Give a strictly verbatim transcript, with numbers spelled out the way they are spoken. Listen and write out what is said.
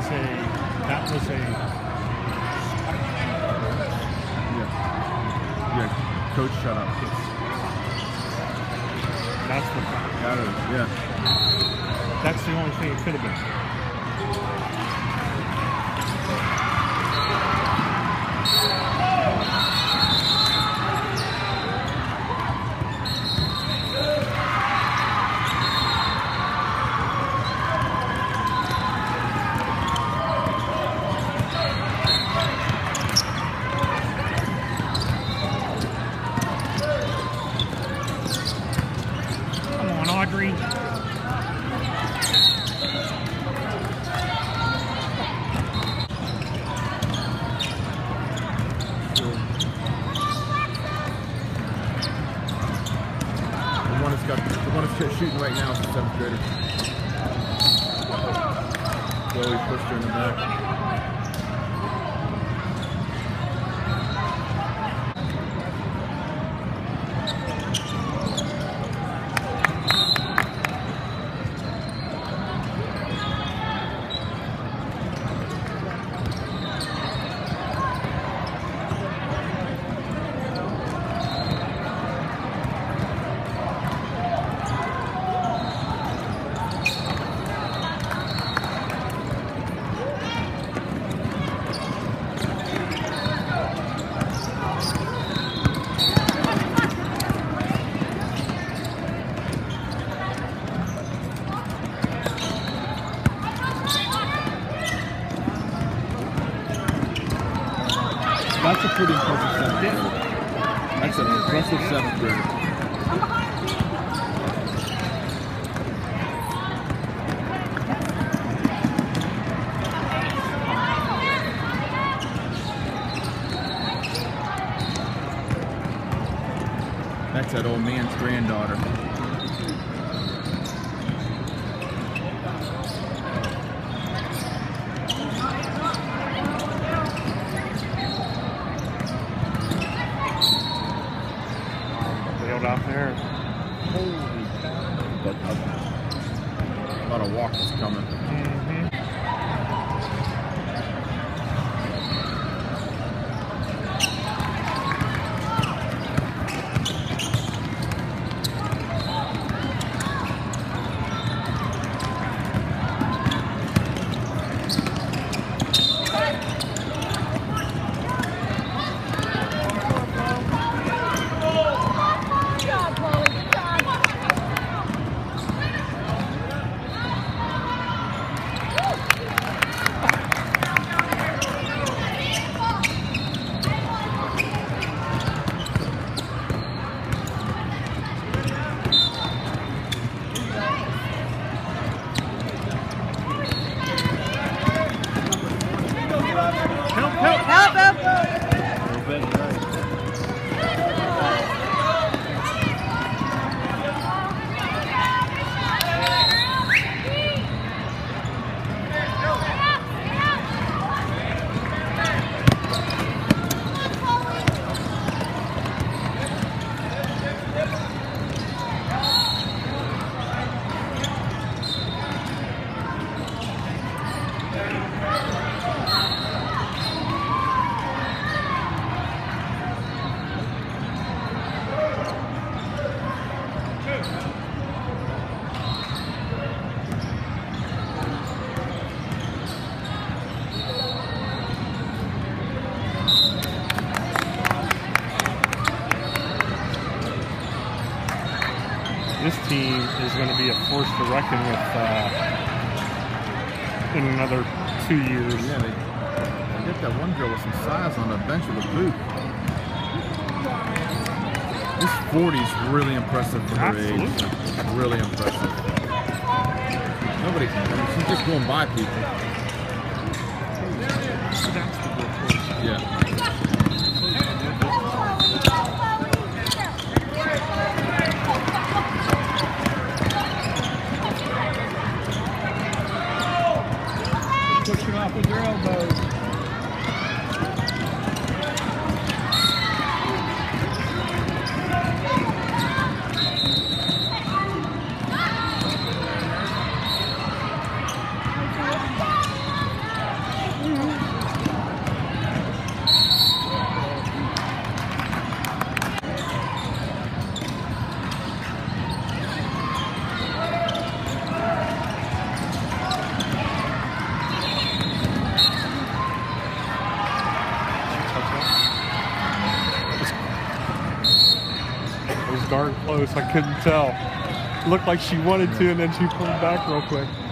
a, that was a... Yeah. Yeah, coach, shut up. That's what That is, yeah. That's the only thing it could have been. Come on, Audrey. Got, the one that's shooting right now is the seventh grader. Chloe pushed her in the back. That's a pretty impressive seventh grader. That's an impressive seventh grader. That's that old man's granddaughter. Out there. Holy cow. But a lot of walkers coming. Mm-hmm. This team is going to be a force to reckon with uh, in another two years. Yeah, they, they get that one girl with some size on the bench with a boot. This forty is really impressive for her Absolutely. age. Really impressive. Nobody can. I mean, she's just going by people. Yeah. Pushing off with your elbows. close. I couldn't tell. Looked like she wanted to, and then she pulled back real quick.